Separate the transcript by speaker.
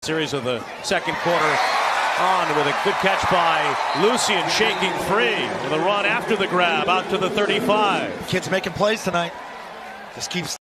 Speaker 1: Series of the second quarter on with a good catch by Lucien, shaking free with a run after the grab out to the 35.
Speaker 2: Kid's making plays tonight. Just keeps